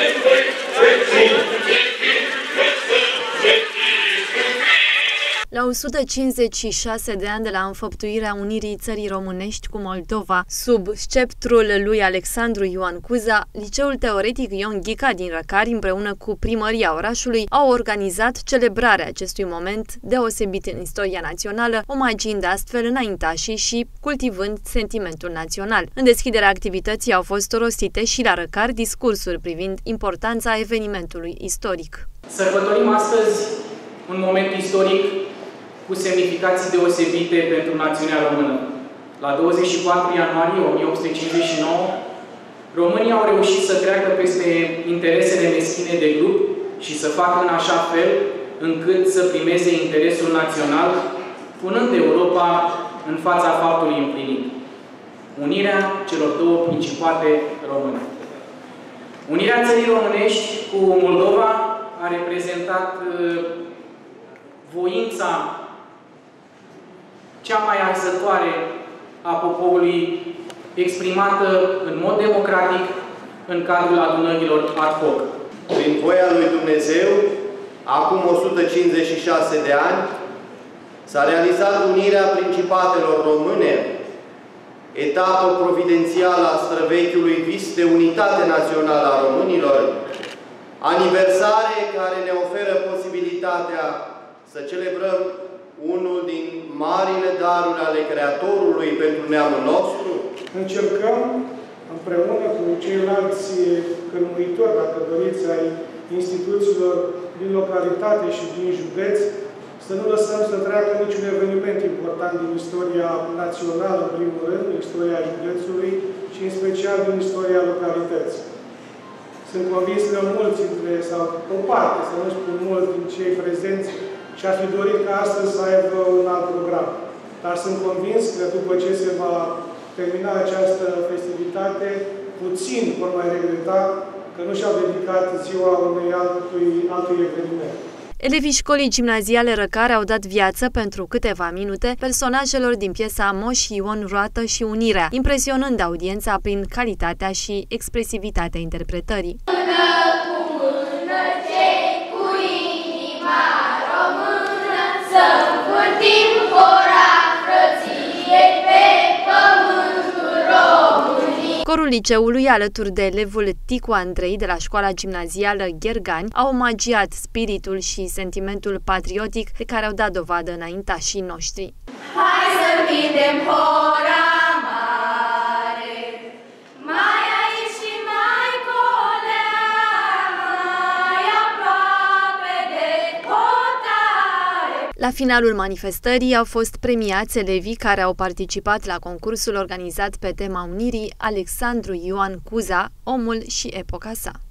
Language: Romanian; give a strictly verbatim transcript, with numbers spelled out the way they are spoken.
La o sută cincizeci și șase de ani de la înfăptuirea unirii țării românești cu Moldova, sub sceptrul lui Alexandru Ioan Cuza, Liceul Teoretic Ion Ghica din Răcari, împreună cu primăria orașului, au organizat celebrarea acestui moment deosebit în istoria națională, omagiind astfel înaintașii și cultivând sentimentul național. În deschiderea activității au fost rostite și la Răcari discursuri privind importanța evenimentului istoric. Sărbătorim astăzi un moment istoric cu semnificații deosebite pentru națiunea română. La douăzeci și patru ianuarie o mie opt sute cincizeci și nouă, românii au reușit să treacă peste interesele meschine de grup și să facă în așa fel încât să primeze interesul național, punând Europa în fața faptului împlinit. Unirea celor două principate române. Unirea țării românești cu Moldova a reprezentat voința cea mai arzătoare a poporului, exprimată în mod democratic în cadrul adunărilor ad hoc. Prin voia lui Dumnezeu, acum o sută cincizeci și șase de ani, s-a realizat unirea principatelor române, etapă providențială a străvechiului vis de unitate națională a românilor, aniversare care ne oferă posibilitatea să celebrăm unul din marile daruri ale Creatorului pentru neamul nostru. Încercăm împreună cu ceilalți cărmuitori, dacă doriți, ai instituțiilor din localitate și din județ, să nu lăsăm să treacă niciun eveniment important din istoria națională, în primul rând, din istoria județului și în special din istoria localității. Sunt convins că mulți dintre, sau o parte, să nu spun mulți din cei prezenți, și-ar fi dorit ca astăzi să aibă un alt program. Dar sunt convins că după ce se va termina această festivitate, puțin vor mai regreta că nu și-au dedicat ziua unui altui, altui eveniment. Elevii școlii gimnaziale Răcari au dat viață pentru câteva minute personajelor din piesa Moș Ion Roată și Unirea, impresionând audiența prin calitatea și expresivitatea interpretării. Corul liceului, alături de elevul Ticu Andrei de la școala gimnazială Ghergani, a omagiat spiritul și sentimentul patriotic de care au dat dovadă înaintașii noștri. Hai să întindem hora mare, mai aici și mai colea, mai aproape de hotare. La finalul manifestării au fost premiați elevii care au participat la concursul organizat pe tema unirii Alexandru Ioan Cuza, omul și epoca sa.